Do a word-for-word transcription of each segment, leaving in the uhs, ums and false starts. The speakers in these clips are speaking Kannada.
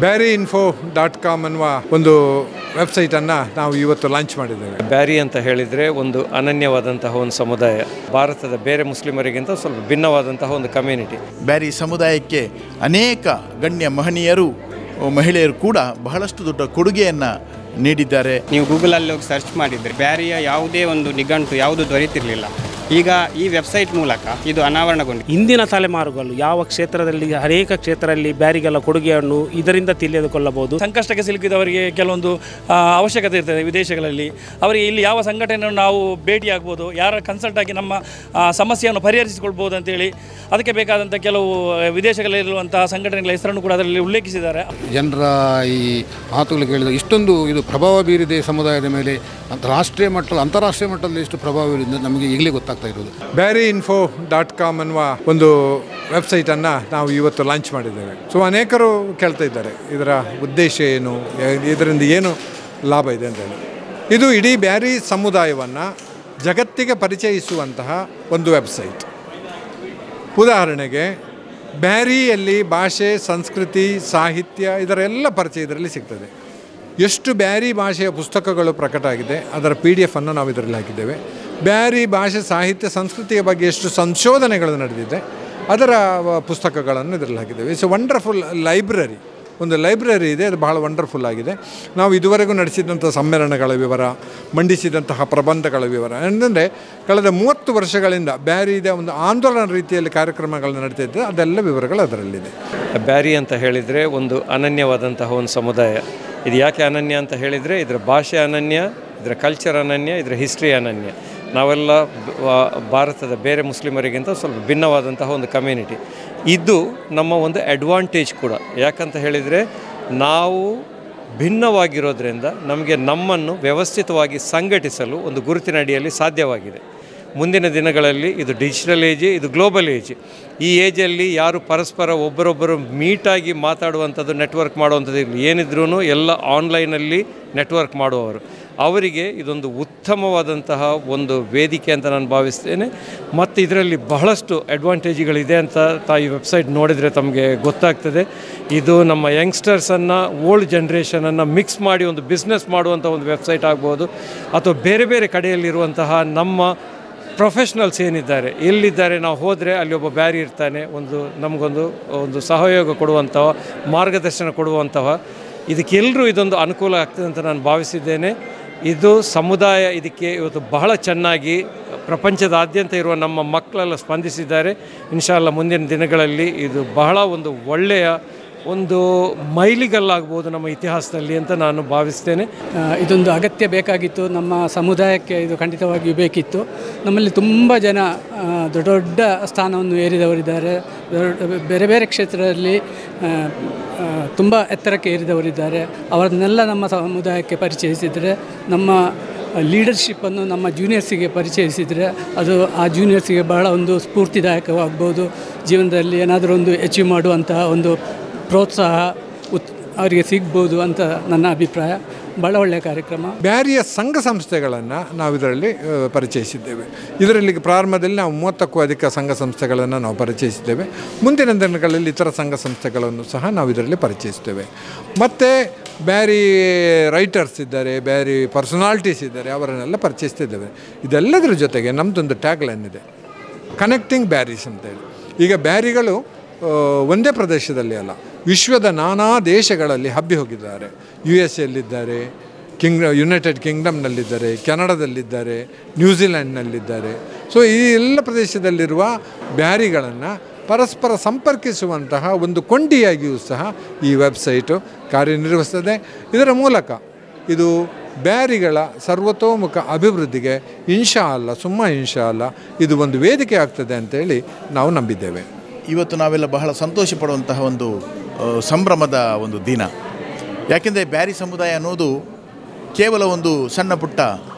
ಬ್ಯಾರಿ ಇನ್ಫೋ ಡಾಟ್ ಕಾಮ್ ಅನ್ನುವ ಒಂದು ವೆಬ್ಸೈಟನ್ನು ನಾವು ಇವತ್ತು ಲಾಂಚ್ ಮಾಡಿದ್ದೇವೆ. ಬ್ಯಾರಿ ಅಂತ ಹೇಳಿದರೆ ಒಂದು ಅನನ್ಯವಾದಂತಹ ಒಂದು ಸಮುದಾಯ, ಭಾರತದ ಬೇರೆ ಮುಸ್ಲಿಮರಿಗಿಂತ ಸ್ವಲ್ಪ ಭಿನ್ನವಾದಂತಹ ಒಂದು ಕಮ್ಯುನಿಟಿ. ಬ್ಯಾರಿ ಸಮುದಾಯಕ್ಕೆ ಅನೇಕ ಗಣ್ಯ ಮಹನೀಯರು ಮಹಿಳೆಯರು ಕೂಡ ಬಹಳಷ್ಟು ದೊಡ್ಡ ಕೊಡುಗೆಯನ್ನು ನೀಡಿದ್ದಾರೆ. ನೀವು ಗೂಗಲಲ್ಲಿ ಹೋಗಿ ಸರ್ಚ್ ಮಾಡಿದರೆ ಬ್ಯಾರಿಯ ಯಾವುದೇ ಒಂದು ನಿಘಂಟು ಯಾವುದು ದೊರೆತಿರಲಿಲ್ಲ. ಈಗ ಈ ವೆಬ್ಸೈಟ್ ಮೂಲಕ ಇದು ಅನಾವರಣಗೊಂಡಿದೆ. ಇಂದಿನ ತಲೆಮಾರುಗಳು ಯಾವ ಕ್ಷೇತ್ರದಲ್ಲಿ ಅನೇಕ ಕ್ಷೇತ್ರದಲ್ಲಿ ಬ್ಯಾರಿಗಳ ಕೊಡುಗೆಯನ್ನು ಇದರಿಂದ ತಿಳಿದುಕೊಳ್ಳಬಹುದು. ಸಂಕಷ್ಟಕ್ಕೆ ಸಿಲುಕಿದವರಿಗೆ ಕೆಲವೊಂದು ಅವಶ್ಯಕತೆ ಇರ್ತದೆ ವಿದೇಶಗಳಲ್ಲಿ, ಅವರಿಗೆ ಇಲ್ಲಿ ಯಾವ ಸಂಘಟನೆಯನ್ನು ನಾವು ಭೇಟಿಯಾಗ್ಬೋದು, ಯಾರ ಕನ್ಸಲ್ಟ್ ಆಗಿ ನಮ್ಮ ಸಮಸ್ಯೆಯನ್ನು ಪರಿಹರಿಸಿಕೊಳ್ಬೋದು ಅಂತೇಳಿ ಅದಕ್ಕೆ ಬೇಕಾದಂಥ ಕೆಲವು ವಿದೇಶಗಳಲ್ಲಿರುವಂತಹ ಸಂಘಟನೆಗಳ ಹೆಸರನ್ನು ಕೂಡ ಅದರಲ್ಲಿ ಉಲ್ಲೇಖಿಸಿದ್ದಾರೆ. ಜನರ ಈ ಮಾತುಗಳು ಕೇಳಿದ ಇಷ್ಟೊಂದು ಇದು ಪ್ರಭಾವ ಬೀರಿದೆ ಸಮುದಾಯದ ಮೇಲೆ, ರಾಷ್ಟ್ರೀಯ ಮಟ್ಟ ಅಂತಾರಾಷ್ಟ್ರೀಯ ಮಟ್ಟದಲ್ಲಿ ಎಷ್ಟು ಪ್ರಭಾವ ಬೀರಿದೆ ನಮಗೆ ಈಗಲೇ ಗೊತ್ತಾಗ್ತಾ ಇರೋದು. ಬ್ಯಾರಿ ಇನ್ಫೋ ಡಾಟ್ ಕಾಮ್ ಅನ್ನುವ ಒಂದು ವೆಬ್ಸೈಟನ್ನು ನಾವು ಇವತ್ತು ಲಾಂಚ್ ಮಾಡಿದ್ದೇವೆ. ಸೊ ಅನೇಕರು ಕೇಳ್ತಾ ಇದ್ದಾರೆ ಇದರ ಉದ್ದೇಶ ಏನು, ಇದರಿಂದ ಏನು ಲಾಭ ಇದೆ ಅಂತೇಳಿ. ಇದು ಇಡೀ ಬ್ಯಾರಿ ಸಮುದಾಯವನ್ನು ಜಗತ್ತಿಗೆ ಪರಿಚಯಿಸುವಂತಹ ಒಂದು ವೆಬ್ಸೈಟ್. ಉದಾಹರಣೆಗೆ ಬ್ಯಾರಿಯಲ್ಲಿ ಭಾಷೆ, ಸಂಸ್ಕೃತಿ, ಸಾಹಿತ್ಯ ಇದರ ಎಲ್ಲ ಪರಿಚಯ ಇದರಲ್ಲಿ ಸಿಗ್ತದೆ. ಎಷ್ಟು ಬ್ಯಾರಿ ಭಾಷೆಯ ಪುಸ್ತಕಗಳು ಪ್ರಕಟ ಆಗಿದೆ ಅದರ ಪಿ ಡಿ ಎಫನ್ನು ನಾವು ಇದರಲ್ಲಿ ಹಾಕಿದ್ದೇವೆ. ಬ್ಯಾರಿ ಭಾಷೆ, ಸಾಹಿತ್ಯ, ಸಂಸ್ಕೃತಿಯ ಬಗ್ಗೆ ಎಷ್ಟು ಸಂಶೋಧನೆಗಳು ನಡೆದಿದೆ ಅದರ ಪುಸ್ತಕಗಳನ್ನು ಇದರಲ್ಲಿ ಹಾಕಿದ್ದೇವೆ. ಇಟ್ಸ್ ಎ ವಂಡರ್ಫುಲ್ ಲೈಬ್ರರಿ, ಒಂದು ಲೈಬ್ರರಿ ಇದೆ, ಅದು ಬಹಳ ವಂಡರ್ಫುಲ್ ಆಗಿದೆ. ನಾವು ಇದುವರೆಗೂ ನಡೆಸಿದಂಥ ಸಮ್ಮೇಳನಗಳ ವಿವರ, ಮಂಡಿಸಿದಂತಹ ಪ್ರಬಂಧಗಳ ವಿವರ ಏನಂದರೆ ಕಳೆದ ಮೂವತ್ತು ವರ್ಷಗಳಿಂದ ಬ್ಯಾರಿದ ಒಂದು ಆಂದೋಲನ ರೀತಿಯಲ್ಲಿ ಕಾರ್ಯಕ್ರಮಗಳನ್ನು ನಡೀತಿದ್ದೆ ಅದೆಲ್ಲ ವಿವರಗಳು ಅದರಲ್ಲಿದೆ. ಬ್ಯಾರಿ ಅಂತ ಹೇಳಿದರೆ ಒಂದು ಅನನ್ಯವಾದಂತಹ ಒಂದು ಸಮುದಾಯ. ಇದು ಯಾಕೆ ಅನನ್ಯ ಅಂತ ಹೇಳಿದರೆ ಇದರ ಭಾಷೆ ಅನನ್ಯ, ಇದರ ಕಲ್ಚರ್ ಅನನ್ಯ, ಇದರ ಹಿಸ್ಟ್ರಿ ಅನನ್ಯ. ನಾವೆಲ್ಲ ಭಾರತದ ಬೇರೆ ಮುಸ್ಲಿಮರಿಗಿಂತ ಸ್ವಲ್ಪ ಭಿನ್ನವಾದಂತಹ ಒಂದು ಕಮ್ಯುನಿಟಿ. ಇದು ನಮ್ಮ ಒಂದು ಅಡ್ವಾಂಟೇಜ್ ಕೂಡ. ಯಾಕಂತ ಹೇಳಿದರೆ ನಾವು ಭಿನ್ನವಾಗಿರೋದ್ರಿಂದ ನಮಗೆ ನಮ್ಮನ್ನು ವ್ಯವಸ್ಥಿತವಾಗಿ ಸಂಘಟಿಸಲು ಒಂದು ಗುರುತಿನ ಅಡಿಯಲ್ಲಿ ಸಾಧ್ಯವಾಗಿದೆ. ಮುಂದಿನ ದಿನಗಳಲ್ಲಿ ಇದು ಡಿಜಿಟಲ್ ಏಜ್, ಇದು ಗ್ಲೋಬಲ್ ಏಜ್. ಈ ಏಜಲ್ಲಿ ಯಾರು ಪರಸ್ಪರ ಒಬ್ಬರೊಬ್ಬರು ಮೀಟಾಗಿ ಮಾತಾಡುವಂಥದ್ದು, ನೆಟ್ವರ್ಕ್ ಮಾಡುವಂಥದ್ದು ಇರಲಿ, ಏನಿದ್ರೂ ಎಲ್ಲ ಆನ್ಲೈನಲ್ಲಿ ನೆಟ್ವರ್ಕ್ ಮಾಡುವವರು, ಅವರಿಗೆ ಇದೊಂದು ಉತ್ತಮವಾದಂತಹ ಒಂದು ವೇದಿಕೆ ಅಂತ ನಾನು ಭಾವಿಸ್ತೇನೆ. ಮತ್ತು ಇದರಲ್ಲಿ ಬಹಳಷ್ಟು ಅಡ್ವಾಂಟೇಜ್ಗಳಿದೆ ಅಂತ ತಾ ಈ ವೆಬ್ಸೈಟ್ ನೋಡಿದರೆ ತಮಗೆ ಗೊತ್ತಾಗ್ತದೆ. ಇದು ನಮ್ಮ ಯಂಗ್ಸ್ಟರ್ಸನ್ನು, ಓಲ್ಡ್ ಜನ್ರೇಷನನ್ನು ಮಿಕ್ಸ್ ಮಾಡಿ ಒಂದು ಬಿಸ್ನೆಸ್ ಮಾಡುವಂಥ ಒಂದು ವೆಬ್ಸೈಟ್ ಆಗ್ಬೋದು, ಅಥವಾ ಬೇರೆ ಬೇರೆ ಕಡೆಯಲ್ಲಿರುವಂತಹ ನಮ್ಮ ಪ್ರೊಫೆಷ್ನಲ್ಸ್ ಏನಿದ್ದಾರೆ, ಎಲ್ಲಿದ್ದಾರೆ, ನಾವು ಹೋದರೆ ಅಲ್ಲಿ ಒಬ್ಬ ಬ್ಯಾರಿ ಇರ್ತಾನೆ, ಒಂದು ನಮಗೊಂದು ಒಂದು ಸಹಯೋಗ ಕೊಡುವಂತಹ, ಮಾರ್ಗದರ್ಶನ ಕೊಡುವಂತಹ, ಇದಕ್ಕೆಲ್ಲರೂ ಇದೊಂದು ಅನುಕೂಲ ಆಗ್ತದೆ ಅಂತ ನಾನು ಭಾವಿಸಿದ್ದೇನೆ. ಇದು ಸಮುದಾಯ ಇದಕ್ಕೆ ಇವತ್ತು ಬಹಳ ಚೆನ್ನಾಗಿ ಪ್ರಪಂಚದಾದ್ಯಂತ ಇರುವ ನಮ್ಮ ಮಕ್ಕಳೆಲ್ಲ ಸ್ಪಂದಿಸಿದ್ದಾರೆ. ಇನ್ಶಾಲ್ಲ ಮುಂದಿನ ದಿನಗಳಲ್ಲಿ ಇದು ಬಹಳ ಒಂದು ಒಳ್ಳೆಯ ಒಂದು ಮೈಲಿಗಲ್ಲಾಗ್ಬೋದು ನಮ್ಮ ಇತಿಹಾಸದಲ್ಲಿ ಅಂತ ನಾನು ಭಾವಿಸ್ತೇನೆ. ಇದೊಂದು ಅಗತ್ಯ ಬೇಕಾಗಿತ್ತು, ನಮ್ಮ ಸಮುದಾಯಕ್ಕೆ ಇದು ಖಂಡಿತವಾಗಿಯೂ ಬೇಕಿತ್ತು. ನಮ್ಮಲ್ಲಿ ತುಂಬ ಜನ ದೊಡ್ಡ ದೊಡ್ಡ ಸ್ಥಾನವನ್ನು ಏರಿದವರಿದ್ದಾರೆ, ಬೇರೆ ಬೇರೆ ಕ್ಷೇತ್ರದಲ್ಲಿ ತುಂಬ ಎತ್ತರಕ್ಕೆ ಏರಿದವರಿದ್ದಾರೆ. ಅವರನ್ನೆಲ್ಲ ನಮ್ಮ ಸಮುದಾಯಕ್ಕೆ ಪರಿಚಯಿಸಿದರೆ, ನಮ್ಮ ಲೀಡರ್ಶಿಪ್ಪನ್ನು ನಮ್ಮ ಜೂನಿಯರ್ಸಿಗೆ ಪರಿಚಯಿಸಿದರೆ ಅದು ಆ ಜೂನಿಯರ್ಸಿಗೆ ಬಹಳ ಒಂದು ಸ್ಫೂರ್ತಿದಾಯಕವಾಗ್ಬೋದು. ಜೀವನದಲ್ಲಿ ಏನಾದರೂ ಒಂದು ಅಚೀವ್ ಮಾಡುವಂತಹ ಒಂದು ಪ್ರೋತ್ಸಾಹ ಉತ್ ಅವರಿಗೆ ಸಿಗ್ಬೋದು ಅಂತ ನನ್ನ ಅಭಿಪ್ರಾಯ. ಭಾಳ ಒಳ್ಳೆಯ ಕಾರ್ಯಕ್ರಮ. ಬ್ಯಾರಿಯ ಸಂಘ ಸಂಸ್ಥೆಗಳನ್ನು ನಾವು ಇದರಲ್ಲಿ ಪರಿಚಯಿಸಿದ್ದೇವೆ. ಇದರಲ್ಲಿ ಪ್ರಾರಂಭದಲ್ಲಿ ನಾವು ಮೂವತ್ತಕ್ಕೂ ಅಧಿಕ ಸಂಘ ಸಂಸ್ಥೆಗಳನ್ನು ನಾವು ಪರಿಚಯಿಸಿದ್ದೇವೆ. ಮುಂದಿನ ದಿನಗಳಲ್ಲಿ ಇತರ ಸಂಘ ಸಂಸ್ಥೆಗಳನ್ನು ಸಹ ನಾವು ಇದರಲ್ಲಿ ಪರಿಚಯಿಸ್ತೇವೆ. ಮತ್ತು ಬ್ಯಾರಿ ರೈಟರ್ಸ್ ಇದ್ದಾರೆ, ಬ್ಯಾರಿ ಪರ್ಸನಾಲಿಟೀಸ್ ಇದ್ದಾರೆ, ಅವರನ್ನೆಲ್ಲ ಪರಿಚಯಿಸ್ತಿದ್ದೇವೆ. ಇದೆಲ್ಲದರ ಜೊತೆಗೆ ನಮ್ಮದೊಂದು ಟ್ಯಾಗ್ ಲೈನ್ ಇದೆ, ಕನೆಕ್ಟಿಂಗ್ ಬ್ಯಾರೀಸ್ ಅಂತೇಳಿ. ಈಗ ಬ್ಯಾರಿಗಳು ಒಂದೇ ಪ್ರದೇಶದಲ್ಲಿ ಅಲ್ಲ, ವಿಶ್ವದ ನಾನಾ ದೇಶಗಳಲ್ಲಿ ಹಬ್ಬಿ ಹೋಗಿದ್ದಾರೆ. ಯು ಎಸ್ ಎಲ್ಲಿದ್ದಾರೆ, ಕಿಂಗ್ ಯುನೈಟೆಡ್ ಕಿಂಗ್ಡಮ್ನಲ್ಲಿದ್ದಾರೆ, ಕೆನಡಾದಲ್ಲಿದ್ದಾರೆ, ನ್ಯೂಜಿಲ್ಯಾಂಡ್ನಲ್ಲಿದ್ದಾರೆ. ಸೊ ಈ ಎಲ್ಲ ಪ್ರದೇಶದಲ್ಲಿರುವ ಬ್ಯಾರಿಗಳನ್ನು ಪರಸ್ಪರ ಸಂಪರ್ಕಿಸುವಂತಹ ಒಂದು ಕೊಂಡಿಯಾಗಿಯೂ ಸಹ ಈ ವೆಬ್ಸೈಟು ಕಾರ್ಯನಿರ್ವಹಿಸ್ತದೆ. ಇದರ ಮೂಲಕ ಇದು ಬ್ಯಾರಿಗಳ ಸರ್ವತೋಮುಖ ಅಭಿವೃದ್ಧಿಗೆ ಇನ್ಶಾ ಅಲ್ಲ, ಸುಮ್ಮ ಇನ್ಶಾ ಅಲ್ಲ, ಇದು ಒಂದು ವೇದಿಕೆ ಆಗ್ತದೆ ಅಂತೇಳಿ ನಾವು ನಂಬಿದ್ದೇವೆ. ಇವತ್ತು ನಾವೆಲ್ಲ ಬಹಳ ಸಂತೋಷ ಪಡುವಂತಹ ಒಂದು ಸಂಭ್ರಮದ ಒಂದು ದಿನ. ಯಾಕೆಂದರೆ ಬ್ಯಾರಿ ಸಮುದಾಯ ಅನ್ನೋದು ಕೇವಲ ಒಂದು ಸಣ್ಣ ಪುಟ್ಟ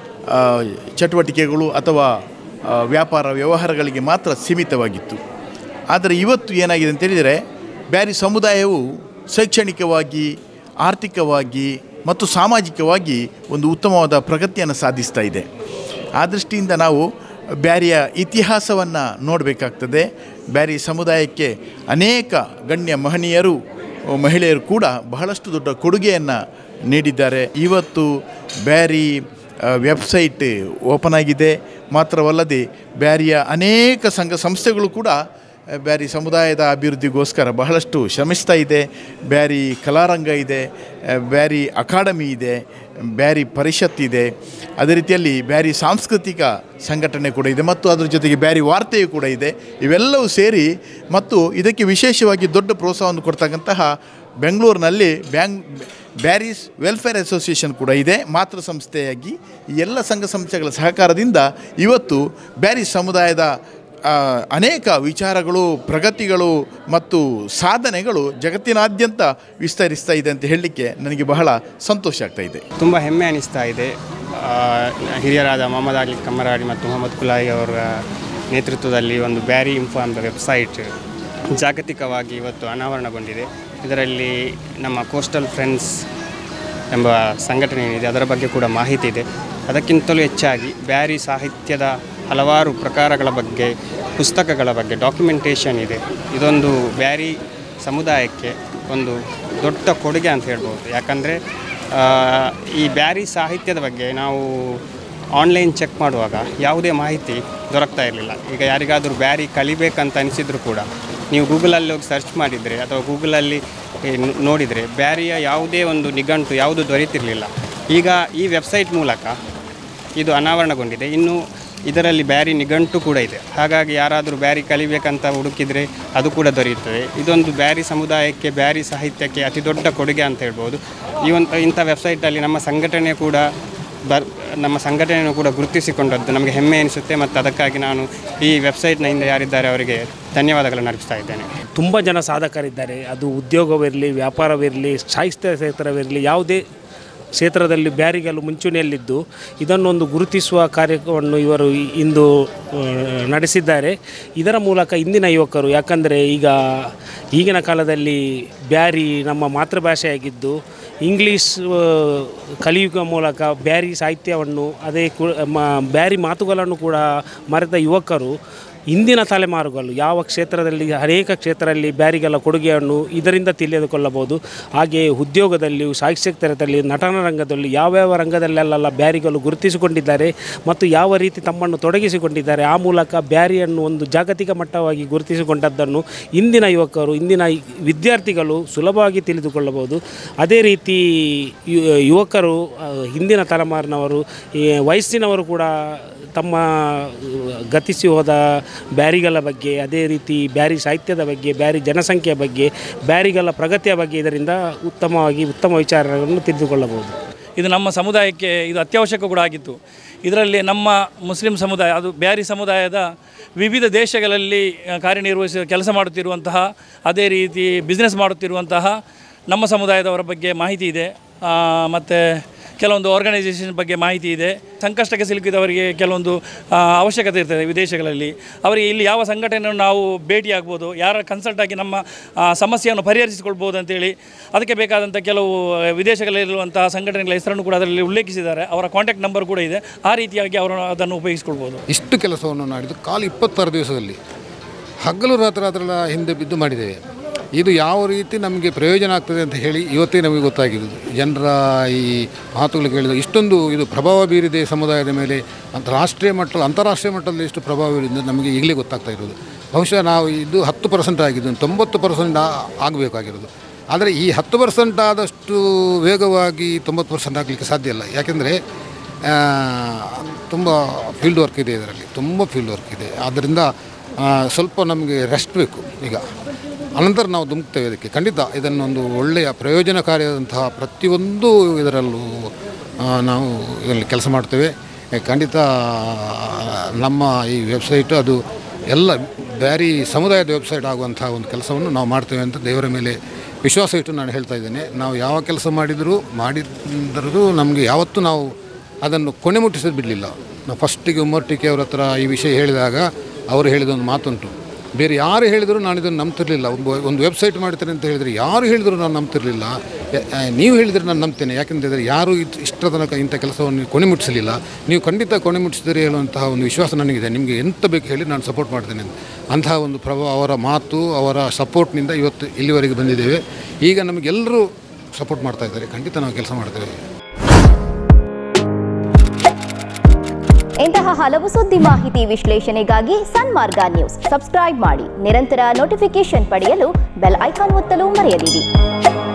ಚಟುವಟಿಕೆಗಳು ಅಥವಾ ವ್ಯಾಪಾರ ವ್ಯವಹಾರಗಳಿಗೆ ಮಾತ್ರ ಸೀಮಿತವಾಗಿತ್ತು. ಆದರೆ ಇವತ್ತು ಏನಾಗಿದೆ ಅಂತೇಳಿದರೆ, ಬ್ಯಾರಿ ಸಮುದಾಯವು ಶೈಕ್ಷಣಿಕವಾಗಿ, ಆರ್ಥಿಕವಾಗಿ ಮತ್ತು ಸಾಮಾಜಿಕವಾಗಿ ಒಂದು ಉತ್ತಮವಾದ ಪ್ರಗತಿಯನ್ನು ಸಾಧಿಸ್ತಾ ಇದೆ. ಆ ದೃಷ್ಟಿಯಿಂದ ನಾವು ಬ್ಯಾರಿಯ ಇತಿಹಾಸವನ್ನು ನೋಡಬೇಕಾಗ್ತದೆ. ಬ್ಯಾರಿ ಸಮುದಾಯಕ್ಕೆ ಅನೇಕ ಗಣ್ಯ ಮಹನೀಯರು ಮಹಿಳೆಯರು ಕೂಡ ಬಹಳಷ್ಟು ದೊಡ್ಡ ಕೊಡುಗೆಯನ್ನು ನೀಡಿದ್ದಾರೆ. ಇವತ್ತು ಬ್ಯಾರಿ ವೆಬ್ಸೈಟ್ ಓಪನ್ ಆಗಿದೆ. ಮಾತ್ರವಲ್ಲದೆ ಬ್ಯಾರಿಯ ಅನೇಕ ಸಂಘ ಸಂಸ್ಥೆಗಳು ಕೂಡ ಬ್ಯಾರಿ ಸಮುದಾಯದ ಅಭಿವೃದ್ಧಿಗೋಸ್ಕರ ಬಹಳಷ್ಟು ಶ್ರಮಿಸ್ತಾ ಇದೆ. ಬ್ಯಾರಿ ಕಲಾರಂಗ ಇದೆ, ಬ್ಯಾರಿ ಅಕಾಡೆಮಿ ಇದೆ, ಬ್ಯಾರಿ ಪರಿಷತ್ ಇದೆ. ಅದೇ ರೀತಿಯಲ್ಲಿ ಬ್ಯಾರಿ ಸಾಂಸ್ಕೃತಿಕ ಸಂಘಟನೆ ಕೂಡ ಇದೆ ಮತ್ತು ಅದರ ಜೊತೆಗೆ ಬ್ಯಾರಿ ವಾರ್ತೆಯು ಕೂಡ ಇದೆ. ಇವೆಲ್ಲವೂ ಸೇರಿ ಮತ್ತು ಇದಕ್ಕೆ ವಿಶೇಷವಾಗಿ ದೊಡ್ಡ ಪ್ರೋತ್ಸಾಹವನ್ನು ಕೊಡ್ತಕ್ಕಂತಹ ಬೆಂಗಳೂರಿನಲ್ಲಿ ಬ್ಯಾಂಗ್ ಬ್ಯಾರೀಸ್ ವೆಲ್ಫೇರ್ ಅಸೋಸಿಯೇಷನ್ ಕೂಡ ಇದೆ. ಮಾತೃ ಸಂಸ್ಥೆಯಾಗಿ ಈ ಎಲ್ಲ ಸಂಘ ಸಂಸ್ಥೆಗಳ ಸಹಕಾರದಿಂದ ಇವತ್ತು ಬ್ಯಾರಿ ಸಮುದಾಯದ ಅನೇಕ ವಿಚಾರಗಳು, ಪ್ರಗತಿಗಳು ಮತ್ತು ಸಾಧನೆಗಳು ಜಗತ್ತಿನಾದ್ಯಂತ ವಿಸ್ತರಿಸ್ತಾ ಇದೆ ಅಂತ ಹೇಳಲಿಕ್ಕೆ ನನಗೆ ಬಹಳ ಸಂತೋಷ ಆಗ್ತಾ ಇದೆ. ತುಂಬ ಹೆಮ್ಮೆ ಅನಿಸ್ತಾ ಇದೆ. ಹಿರಿಯರಾದ ಮೊಹಮ್ಮದ್ ಅಲಿ ಕಮ್ಮರಾಡಿ ಮತ್ತು ಮೊಹಮ್ಮದ್ ಕುಲಾಯಿ ಅವರ ನೇತೃತ್ವದಲ್ಲಿ ಒಂದು ಬ್ಯಾರಿ ಇನ್ಫೋ ಎಂಬ ವೆಬ್ಸೈಟ್ ಜಾಗತಿಕವಾಗಿ ಇವತ್ತು ಅನಾವರಣಗೊಂಡಿದೆ. ಇದರಲ್ಲಿ ನಮ್ಮ ಕೋಸ್ಟಲ್ ಫ್ರೆಂಡ್ಸ್ ಎಂಬ ಸಂಘಟನೆ ಏನಿದೆ ಅದರ ಬಗ್ಗೆ ಕೂಡ ಮಾಹಿತಿ ಇದೆ. ಅದಕ್ಕಿಂತಲೂ ಹೆಚ್ಚಾಗಿ ಬ್ಯಾರಿ ಸಾಹಿತ್ಯದ ಹಲವಾರು ಪ್ರಕಾರಗಳ ಬಗ್ಗೆ, ಪುಸ್ತಕಗಳ ಬಗ್ಗೆ ಡಾಕ್ಯುಮೆಂಟೇಷನ್ ಇದೆ. ಇದೊಂದು ಬ್ಯಾರಿ ಸಮುದಾಯಕ್ಕೆ ಒಂದು ದೊಡ್ಡ ಕೊಡುಗೆ ಅಂತ ಹೇಳ್ಬೋದು. ಯಾಕಂದರೆ ಈ ಬ್ಯಾರಿ ಸಾಹಿತ್ಯದ ಬಗ್ಗೆ ನಾವು ಆನ್ಲೈನ್ ಚೆಕ್ ಮಾಡುವಾಗ ಯಾವುದೇ ಮಾಹಿತಿ ದೊರಕ್ತಾ ಇರಲಿಲ್ಲ. ಈಗ ಯಾರಿಗಾದರೂ ಬ್ಯಾರಿ ಕಲಿಬೇಕಂತ ಅನಿಸಿದರೂ ಕೂಡ ನೀವು ಗೂಗಲಲ್ಲಿ ಹೋಗಿ ಸರ್ಚ್ ಮಾಡಿದರೆ ಅಥವಾ ಗೂಗಲಲ್ಲಿ ನೋಡಿದರೆ ಬ್ಯಾರಿಯ ಯಾವುದೇ ಒಂದು ನಿಘಂಟು ಯಾವುದು ದೊರೆತಿರಲಿಲ್ಲ. ಈಗ ಈ ವೆಬ್ಸೈಟ್ ಮೂಲಕ ಇದು ಅನಾವರಣಗೊಂಡಿದೆ. ಇನ್ನು ಇದರಲ್ಲಿ ಬ್ಯಾರಿ ನಿಘಂಟು ಕೂಡ ಇದೆ. ಹಾಗಾಗಿ ಯಾರಾದರೂ ಬ್ಯಾರಿ ಕಲಿಬೇಕಂತ ಹುಡುಕಿದರೆ ಅದು ಕೂಡ ದೊರೆಯುತ್ತದೆ. ಇದೊಂದು ಬ್ಯಾರಿ ಸಮುದಾಯಕ್ಕೆ, ಬ್ಯಾರಿ ಸಾಹಿತ್ಯಕ್ಕೆ ಅತಿ ದೊಡ್ಡ ಕೊಡುಗೆ ಅಂತ ಹೇಳ್ಬೋದು. ಈ ಒಂದು ಇಂಥ ವೆಬ್ಸೈಟಲ್ಲಿ ನಮ್ಮ ಸಂಘಟನೆ ಕೂಡ ಬರ್ ನಮ್ಮ ಸಂಘಟನೆಯನ್ನು ಕೂಡ ಗುರುತಿಸಿಕೊಂಡದ್ದು ನಮಗೆ ಹೆಮ್ಮೆ ಎನಿಸುತ್ತೆ. ಮತ್ತು ಅದಕ್ಕಾಗಿ ನಾನು ಈ ವೆಬ್ಸೈಟ್ನಿಂದ ಯಾರಿದ್ದಾರೆ ಅವರಿಗೆ ಧನ್ಯವಾದಗಳನ್ನು ಅರ್ಪಿಸ್ತಾ ಇದ್ದೇನೆ. ತುಂಬ ಜನ ಸಾಧಕರಿದ್ದಾರೆ. ಅದು ಉದ್ಯೋಗವಿರಲಿ, ವ್ಯಾಪಾರವಿರಲಿ, ಸಾಹಿತ್ಯ ಕ್ಷೇತ್ರವಿರಲಿ, ಯಾವುದೇ ಕ್ಷೇತ್ರದಲ್ಲಿ ಬ್ಯಾರಿಗಳು ಮುಂಚೂಣಿಯಲ್ಲಿದ್ದು ಇದನ್ನೊಂದು ಗುರುತಿಸುವ ಕಾರ್ಯವನ್ನು ಇವರು ಇಂದು ನಡೆಸಿದ್ದಾರೆ. ಇದರ ಮೂಲಕ ಇಂದಿನ ಯುವಕರು, ಯಾಕಂದರೆ ಈಗ ಈಗಿನ ಕಾಲದಲ್ಲಿ ಬ್ಯಾರಿ ನಮ್ಮ ಮಾತೃಭಾಷೆಯಾಗಿದ್ದು ಇಂಗ್ಲೀಷ್ ಕಲಿಯುವ ಮೂಲಕ ಬ್ಯಾರಿ ಸಾಹಿತ್ಯವನ್ನು, ಅದೇ ಕು ಬ್ಯಾರಿ ಮಾತುಗಳನ್ನು ಕೂಡ ಮರೆತ ಯುವಕರು ಇಂದಿನ ತಲೆಮಾರುಗಳು ಯಾವ ಕ್ಷೇತ್ರದಲ್ಲಿ, ಅನೇಕ ಕ್ಷೇತ್ರದಲ್ಲಿ ಬ್ಯಾರಿಗಳ ಕೊಡುಗೆಯನ್ನು ಇದರಿಂದ ತಿಳಿದುಕೊಳ್ಳಬಹುದು. ಹಾಗೆಯೇ ಉದ್ಯೋಗದಲ್ಲಿ, ಸಾಹಿತ್ಯ ಕ್ಷೇತ್ರದಲ್ಲಿ, ನಟನ ರಂಗದಲ್ಲಿ, ಯಾವ್ಯಾವ ರಂಗದಲ್ಲೆಲ್ಲ ಬ್ಯಾರಿಗಳು ಗುರುತಿಸಿಕೊಂಡಿದ್ದಾರೆ ಮತ್ತು ಯಾವ ರೀತಿ ತಮ್ಮನ್ನು ತೊಡಗಿಸಿಕೊಂಡಿದ್ದಾರೆ. ಆ ಮೂಲಕ ಬ್ಯಾರಿಯನ್ನು ಒಂದು ಜಾಗತಿಕ ಮಟ್ಟವಾಗಿ ಗುರುತಿಸಿಕೊಂಡದ್ದನ್ನು ಇಂದಿನ ಯುವಕರು, ಇಂದಿನ ವಿದ್ಯಾರ್ಥಿಗಳು ಸುಲಭವಾಗಿ ತಿಳಿದುಕೊಳ್ಳಬಹುದು. ಅದೇ ರೀತಿ ಯುವಕರು, ಹಿಂದಿನ ತಲೆಮಾರಿನವರು, ವಯಸ್ಸಿನವರು ಕೂಡ ತಮ್ಮ ಗತಿಸಿ ಹೋದ ಬ್ಯಾರಿಗಳ ಬಗ್ಗೆ, ಅದೇ ರೀತಿ ಬ್ಯಾರಿ ಸಾಹಿತ್ಯದ ಬಗ್ಗೆ, ಬ್ಯಾರಿ ಜನಸಂಖ್ಯೆಯ ಬಗ್ಗೆ, ಬ್ಯಾರಿಗಳ ಪ್ರಗತಿಯ ಬಗ್ಗೆ ಇದರಿಂದ ಉತ್ತಮವಾಗಿ ಉತ್ತಮ ವಿಚಾರಗಳನ್ನು ತಿಳಿದುಕೊಳ್ಳಬಹುದು. ಇದು ನಮ್ಮ ಸಮುದಾಯಕ್ಕೆ ಇದು ಅತ್ಯವಶ್ಯಕ ಕೂಡ ಆಗಿತ್ತು. ಇದರಲ್ಲಿ ನಮ್ಮ ಮುಸ್ಲಿಂ ಸಮುದಾಯ, ಅದು ಬ್ಯಾರಿ ಸಮುದಾಯದ ವಿವಿಧ ದೇಶಗಳಲ್ಲಿ ಕಾರ್ಯನಿರ್ವಹಿಸಿ ಕೆಲಸ ಮಾಡುತ್ತಿರುವಂತಹ, ಅದೇ ರೀತಿ ಬಿಸ್ನೆಸ್ ಮಾಡುತ್ತಿರುವಂತಹ ನಮ್ಮ ಸಮುದಾಯದವರ ಬಗ್ಗೆ ಮಾಹಿತಿ ಇದೆ. ಮತ್ತು ಕೆಲವೊಂದು ಆರ್ಗನೈಸೇಷನ್ ಬಗ್ಗೆ ಮಾಹಿತಿ ಇದೆ. ಸಂಕಷ್ಟಕ್ಕೆ ಸಿಲುಕಿದವರಿಗೆ ಕೆಲವೊಂದು ಅವಶ್ಯಕತೆ ಇರ್ತದೆ ವಿದೇಶಗಳಲ್ಲಿ. ಅವರಿಗೆ ಇಲ್ಲಿ ಯಾವ ಸಂಘಟನೆಯನ್ನು ನಾವು ಭೇಟಿಯಾಗ್ಬೋದು, ಯಾರ ಕನ್ಸಲ್ಟ್ ಆಗಿ ನಮ್ಮ ಸಮಸ್ಯೆಯನ್ನು ಪರಿಹರಿಸಿಕೊಳ್ಬೋದು ಅಂತೇಳಿ ಅದಕ್ಕೆ ಬೇಕಾದಂಥ ಕೆಲವು ವಿದೇಶಗಳಲ್ಲಿರುವಂತಹ ಸಂಘಟನೆಗಳ ಹೆಸರನ್ನು ಕೂಡ ಅದರಲ್ಲಿ ಉಲ್ಲೇಖಿಸಿದ್ದಾರೆ. ಅವರ ಕಾಂಟ್ಯಾಕ್ಟ್ ನಂಬರ್ ಕೂಡ ಇದೆ. ಆ ರೀತಿಯಾಗಿ ಅವರು ಅದನ್ನು ಉಪಯೋಗಿಸ್ಕೊಳ್ಬೋದು. ಇಷ್ಟು ಕೆಲಸವನ್ನು ಮಾಡಿದ್ದು ಕಾಲು ಇಪ್ಪತ್ತಾರು ದಿವಸದಲ್ಲಿ ಹಗಲು ರಾತ್ರಿ ಅದರ ಹಿಂದೆ ಬಿದ್ದು ಮಾಡಿದ್ದೇವೆ. ಇದು ಯಾವ ರೀತಿ ನಮಗೆ ಪ್ರಯೋಜನ ಆಗ್ತದೆ ಅಂತ ಹೇಳಿ ಇವತ್ತೇ ನಮಗೆ ಗೊತ್ತಾಗಿರೋದು. ಜನರ ಈ ಮಾತುಗಳು ಕೇಳಿದ ಇಷ್ಟೊಂದು ಇದು ಪ್ರಭಾವ ಬೀರಿದೆ ಸಮುದಾಯದ ಮೇಲೆ, ಅಂತ ರಾಷ್ಟ್ರೀಯ ಮಟ್ಟದಲ್ಲಿ, ಅಂತಾರಾಷ್ಟ್ರೀಯ ಮಟ್ಟದಲ್ಲಿ ಎಷ್ಟು ಪ್ರಭಾವ ಬೀರಿದೆ ನಮಗೆ ಈಗಲೇ ಗೊತ್ತಾಗ್ತಾ ಇರೋದು. ಬಹುಶಃ ನಾವು ಇದು ಹತ್ತು ಪರ್ಸೆಂಟ್ ಆಗಿದ್ದು ತೊಂಬತ್ತು ಪರ್ಸೆಂಟ್ ಆಗಬೇಕಾಗಿರೋದು. ಆದರೆ ಈ ಹತ್ತು ಪರ್ಸೆಂಟ್ ಆದಷ್ಟು ವೇಗವಾಗಿ ತೊಂಬತ್ತು ಪರ್ಸೆಂಟ್ ಆಗಲಿಕ್ಕೆ ಸಾಧ್ಯ ಇಲ್ಲ. ಯಾಕೆಂದರೆ ತುಂಬ ಫೀಲ್ಡ್ ವರ್ಕ್ ಇದೆ, ಇದರಲ್ಲಿ ತುಂಬ ಫೀಲ್ಡ್ ವರ್ಕ್ ಇದೆ. ಆದ್ದರಿಂದ ಸ್ವಲ್ಪ ನಮಗೆ ರೆಸ್ಟ್ ಬೇಕು. ಈಗ ಅನಂತರ ನಾವು ಧುಮುಕ್ತೇವೆ ಇದಕ್ಕೆ. ಖಂಡಿತ ಇದನ್ನೊಂದು ಒಳ್ಳೆಯ ಪ್ರಯೋಜನಕಾರಿಯಾದಂತಹ ಪ್ರತಿಯೊಂದು ಇದರಲ್ಲೂ ನಾವು ಇದರಲ್ಲಿ ಕೆಲಸ ಮಾಡ್ತೇವೆ. ಖಂಡಿತ ನಮ್ಮ ಈ ವೆಬ್ಸೈಟು ಅದು ಎಲ್ಲ ಬ್ಯಾರಿ ಸಮುದಾಯದ ವೆಬ್ಸೈಟ್ ಆಗುವಂತಹ ಒಂದು ಕೆಲಸವನ್ನು ನಾವು ಮಾಡ್ತೇವೆ ಅಂತ ದೇವರ ಮೇಲೆ ವಿಶ್ವಾಸ ಇಟ್ಟು ನಾನು ಹೇಳ್ತಾ ಇದ್ದೇನೆ. ನಾವು ಯಾವ ಕೆಲಸ ಮಾಡಿದರೂ ಮಾಡಿದರೂ ನಮಗೆ ಯಾವತ್ತೂ ನಾವು ಅದನ್ನು ಕೊನೆ ಮುಟ್ಟಿಸೋದು ಬಿಡಲಿಲ್ಲ. ನಾವು ಫಸ್ಟಿಗೆ ಉಮ್ಮರ್ಟಿಕೆ ಅವ್ರ ಹತ್ರ ಈ ವಿಷಯ ಹೇಳಿದಾಗ ಅವರು ಹೇಳಿದ ಒಂದು ಮಾತುಂಟು, ಬೇರೆ ಯಾರು ಹೇಳಿದರೂ ನಾನು ಇದನ್ನು ನಂಬ್ತಿರಲಿಲ್ಲ. ಒಂದು ಒಂದು ವೆಬ್ಸೈಟ್ ಮಾಡ್ತೇನೆ ಅಂತ ಹೇಳಿದರೆ ಯಾರು ಹೇಳಿದರೂ ನಾನು ನಂಬ್ತಿರಲಿಲ್ಲ. ನೀವು ಹೇಳಿದರೆ ನಾನು ನಂಬ್ತೇನೆ. ಯಾಕೆಂತಂದರೆ ಯಾರು ಇಷ್ಟರ ತನಕ ಇಂಥ ಕೆಲಸವನ್ನು ಕೊನೆ ಮುಟ್ಟಿಸಲಿಲ್ಲ. ನೀವು ಖಂಡಿತ ಕೊನೆ ಮುಟ್ಟಿಸಿದರೆ ಹೇಳುವಂತಹ ಒಂದು ವಿಶ್ವಾಸ ನನಗಿದೆ. ನಿಮಗೆ ಎಂತ ಬೇಕು ಹೇಳಿ ನಾನು ಸಪೋರ್ಟ್ ಮಾಡ್ತೇನೆ ಅಂತ. ಅಂತಹ ಒಂದು ಪ್ರಭಾವ, ಅವರ ಮಾತು, ಅವರ ಸಪೋರ್ಟ್ನಿಂದ ಇವತ್ತು ಇಲ್ಲಿವರೆಗೆ ಬಂದಿದ್ದೇವೆ. ಈಗ ನಮಗೆಲ್ಲರೂ ಸಪೋರ್ಟ್ ಮಾಡ್ತಾ ಇದ್ದಾರೆ. ಖಂಡಿತ ನಾವು ಕೆಲಸ ಮಾಡ್ತೇವೆ. ಇಂತಹ ಹಲವು ಸುದ್ದಿ ಮಾಹಿತಿ ವಿಶ್ಲೇಷಣೆಗಾಗಿ ಸನ್ಮಾರ್ಗ ನ್ಯೂಸ್ ಸಬ್ಸ್ಕ್ರೈಬ್ ಮಾಡಿ. ನಿರಂತರ ನೋಟಿಫಿಕೇಶನ್ ಪಡೆಯಲು ಬೆಲ್ ಐಕಾನ್ ಒತ್ತಲು ಮರೆಯದಿರಿ.